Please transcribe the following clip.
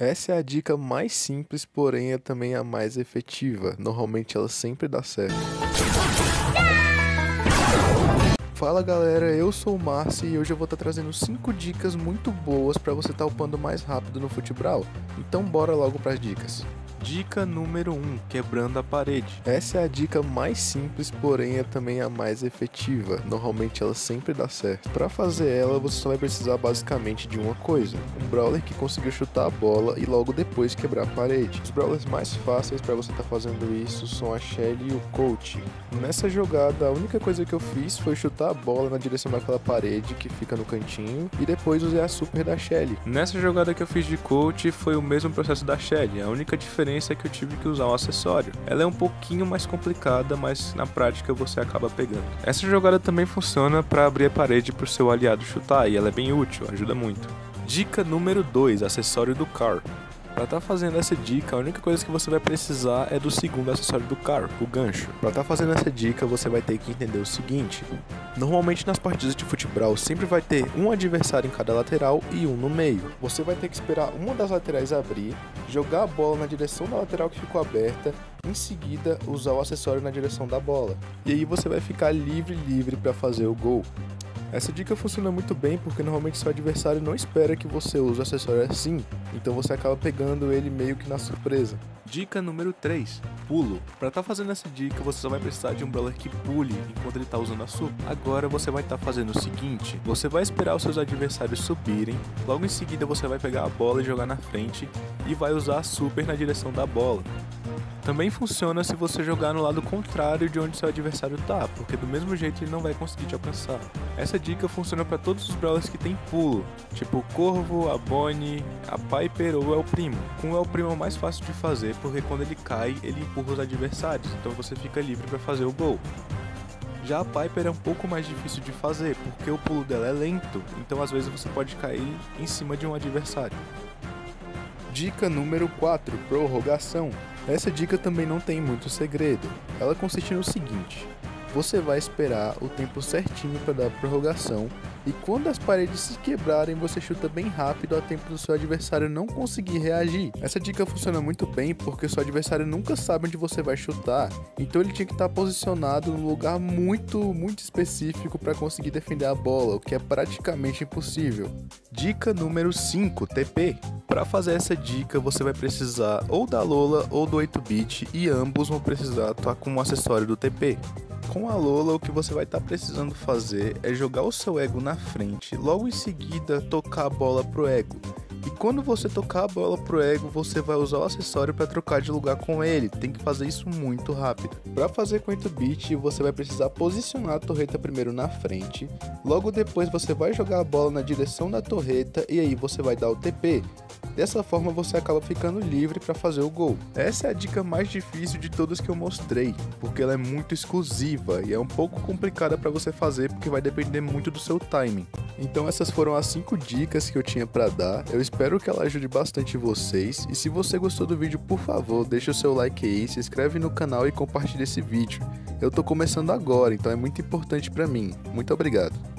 Essa é a dica mais simples, porém é também a mais efetiva. Normalmente ela sempre dá certo. Fala galera, eu sou o Márcio e hoje eu vou estar trazendo 5 dicas muito boas para você estar upando mais rápido no futebol. Então bora logo para as dicas. Dica número 1, quebrando a parede. Essa é a dica mais simples, porém é também a mais efetiva. Normalmente ela sempre dá certo. Para fazer ela, você só vai precisar basicamente de uma coisa: um brawler que conseguiu chutar a bola e logo depois quebrar a parede. Os brawlers mais fáceis para você estar fazendo isso são a Shelly e o Coach. Nessa jogada, a única coisa que eu fiz foi chutar a bola na direção daquela parede que fica no cantinho e depois usei a super da Shelly. Nessa jogada que eu fiz de Coach foi o mesmo processo da Shelly. A única diferença é que eu tive que usar um acessório. Ela é um pouquinho mais complicada, mas na prática você acaba pegando. Essa jogada também funciona para abrir a parede para o seu aliado chutar e ela é bem útil, ajuda muito. Dica número 2, acessório do Carl. Para estar fazendo essa dica, a única coisa que você vai precisar é do segundo acessório do carro, o gancho. Para estar fazendo essa dica, você vai ter que entender o seguinte: normalmente nas partidas de futebol sempre vai ter um adversário em cada lateral e um no meio. Você vai ter que esperar uma das laterais abrir, jogar a bola na direção da lateral que ficou aberta, em seguida usar o acessório na direção da bola. E aí você vai ficar livre para fazer o gol. Essa dica funciona muito bem porque normalmente seu adversário não espera que você use o acessório assim, então você acaba pegando ele meio que na surpresa. Dica número 3, pulo. Para estar fazendo essa dica, você só vai precisar de um brawler que pule enquanto ele está usando a super. Agora você vai estar fazendo o seguinte: você vai esperar os seus adversários subirem, logo em seguida você vai pegar a bola e jogar na frente e vai usar a super na direção da bola. Também funciona se você jogar no lado contrário de onde seu adversário tá, porque do mesmo jeito ele não vai conseguir te alcançar. Essa dica funciona para todos os brawlers que tem pulo, tipo o Corvo, a Bonnie, a Piper ou o El Primo. Com o El Primo é o mais fácil de fazer, porque quando ele cai, ele empurra os adversários, então você fica livre para fazer o gol. Já a Piper é um pouco mais difícil de fazer, porque o pulo dela é lento, então às vezes você pode cair em cima de um adversário. Dica número 4, prorrogação. Essa dica também não tem muito segredo. Ela consiste no seguinte: você vai esperar o tempo certinho para dar a prorrogação e quando as paredes se quebrarem, você chuta bem rápido a tempo do seu adversário não conseguir reagir. Essa dica funciona muito bem porque o seu adversário nunca sabe onde você vai chutar, então ele tinha que estar posicionado num lugar muito específico para conseguir defender a bola, o que é praticamente impossível. Dica número 5, TP. Para fazer essa dica, você vai precisar ou da Lola ou do 8-bit e ambos vão precisar estar com um acessório do TP. Com a Lola, o que você vai estar precisando fazer é jogar o seu ego na frente, logo em seguida tocar a bola pro ego. E quando você tocar a bola pro ego, você vai usar o acessório para trocar de lugar com ele. Tem que fazer isso muito rápido. Para fazer com 8-bit, você vai precisar posicionar a torreta primeiro na frente. Logo depois você vai jogar a bola na direção da torreta e aí você vai dar o TP. Dessa forma você acaba ficando livre para fazer o gol. Essa é a dica mais difícil de todas que eu mostrei, porque ela é muito exclusiva e é um pouco complicada para você fazer porque vai depender muito do seu timing. Então essas foram as 5 dicas que eu tinha para dar. Eu espero que ela ajude bastante vocês e se você gostou do vídeo, por favor, deixa o seu like aí, se inscreve no canal e compartilha esse vídeo. Eu tô começando agora, então é muito importante para mim. Muito obrigado.